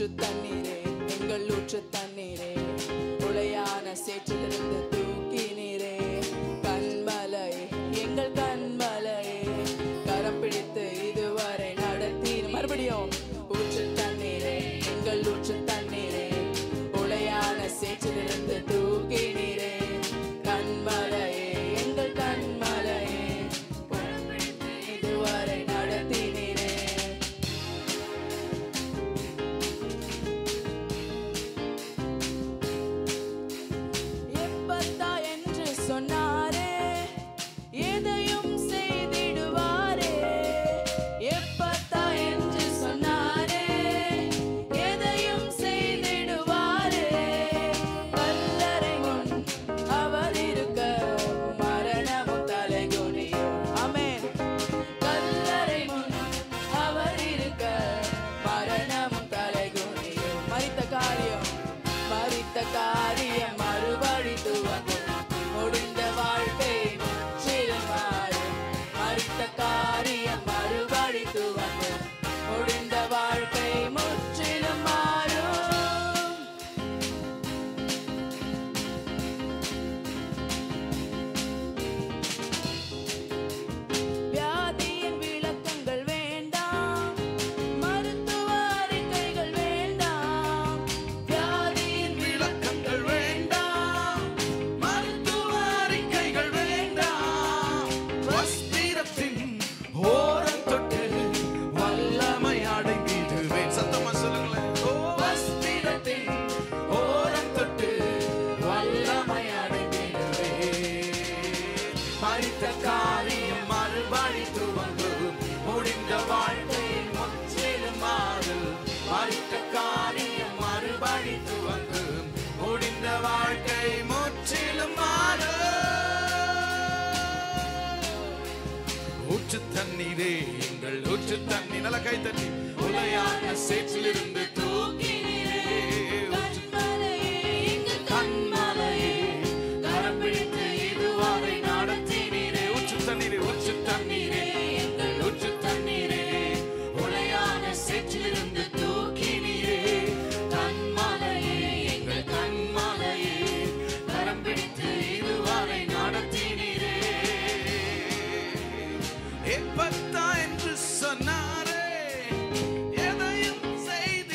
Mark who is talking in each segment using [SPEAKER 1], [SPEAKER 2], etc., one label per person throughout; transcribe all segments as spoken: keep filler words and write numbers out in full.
[SPEAKER 1] ஊற்று தண்ணீரே எங்கள் ஊற்று தண்ணீரே உளையான சேற்றிலிருந்து தூக்கினீரே கண்மலை எங்கள் கண்மலையே கரம் பிடித்து இதுவரை நடத்தி மறுபடியும் ஊற்று தண்ணீரே எங்கள் ஊற்று தண்ணீரே உளையான சேற்றிலிருந்து தூக்கினீரே கண்மலையே எங்கள் கண்மலையே கரம் பிடித்து இதுவரை நடத்தினீரே எப்பத்தா என்று சொன்னாரே எதையும் செய்திடுவாரே எப்பத்தா என்று சொன்னாரே எதையும் செய்திடுவாரே கல்லறை முன் அவர் இருக்க மரணமும் தலைகுனியும் ஆமென் கல்லறை முன் அவர் இருக்க மரணமும் தலைகுனியும் மரித்த காரியம் மரித்த காரியம் மறுபடி துவங்கும் முடிந்த வாழ்க்கை முற்றிலும் மாறும் மரித்த காரியம் மறுபடி துவங்கும் முடிந்த வாழ்க்கை முற்றிலும் மாறும் வியாதியின் விளக்கங்கள் வேண்டாம் மருத்துவ அறிக்கைகள் வேண்டாம் வியாதியின்
[SPEAKER 2] விளக்கங்கள் வேண்டாம், மருத்துவ அறிக்கைகள் வேண்டாம். வஸ்திரத்தின் ஓரம் தொட்டு வல்லமை அடைந்திடுவேன். சத்தமா சொல்லுங்களேன். ஓ, வஸ்திரத்தின் ஓரம் தொட்டு வல்லமை அடைந்திடுவேன். மரித்த காரியம் மறுபடி துவங்கும் முடிந்த வாழ்க்கை முற்றிலும் மாறும் மரித்த காரியம் மறுபடி துவங்கும் முடிந்த வாழ்க்கை முற்றிலும் மாறும் ஊற்று தண்ணீரே எங்கள் ஊற்று தண்ணி நல்ல கை தண்ணி உலையான சேற்றிலிருந்து தூக்கினீரே ஊற்று கண்மலையே கரம் பிடித்து இதுவரை நடத்தினீரே ஊற்று தண்ணீரே ஊற்று தண்ணீரே எங்கள் ஊற்று தண்ணீரே உலையான சேற்றிலிருந்து தூக்கினீரே கண்மலையே எங்கள் கண்மலையே கரம் பிடித்து இதுவரை நடத்தினீரே எப்பத்தா என்று சொன்னாரே எதையும் செய்திடுவாரே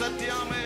[SPEAKER 2] சத்தியாமே